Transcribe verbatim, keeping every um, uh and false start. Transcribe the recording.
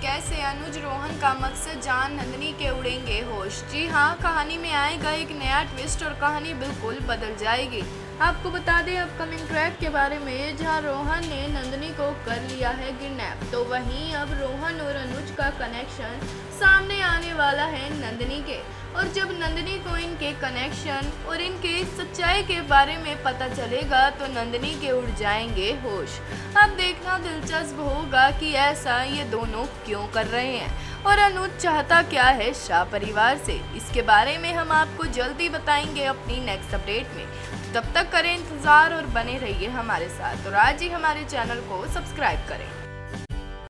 कैसे अनुज रोहन का मकसद जान नंदिनी के उड़ेंगे होश। जी हाँ, कहानी में आएगा एक नया ट्विस्ट और कहानी बिल्कुल बदल जाएगी। आपको बता दें अपकमिंग ट्रैक के बारे में, जहां रोहन ने नंदिनी को कर लिया है किडनैप, तो वहीं अब रोहन और अनुज का कनेक्शन सामने आने वाला है नंदिनी के। और जब नंदिनी को इनके कनेक्शन और इनके सच्चाई के बारे में पता चलेगा तो नंदिनी के उड़ जाएंगे होश। अब देखना दिलचस्प होगा कि ऐसा ये दोनों क्यों कर रहे हैं और अनुज चाहता क्या है शाह परिवार से। इसके बारे में हम आपको जल्दी बताएंगे अपनी नेक्स्ट अपडेट में। तब तक करें इंतजार और बने रहिए हमारे साथ और आज ही हमारे चैनल को सब्सक्राइब करें।